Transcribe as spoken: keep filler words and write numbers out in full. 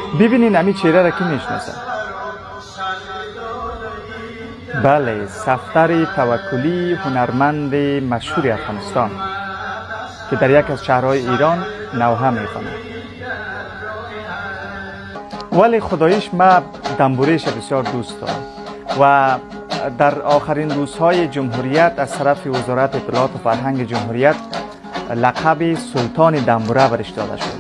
ببینین امی چهره را کی میشناسه؟ بله، صفدر توکلی، هنرمند مشهور افغانستان که در یک از شهرهای ایران نوحه میخواند. ولی خداییش ما دنبوریش بسیار دوست دارم و در آخرین روزهای جمهوریت از طرف وزارت اطلاعات و فرهنگ جمهوریت لقب سلطان دنبوره برش داده شد.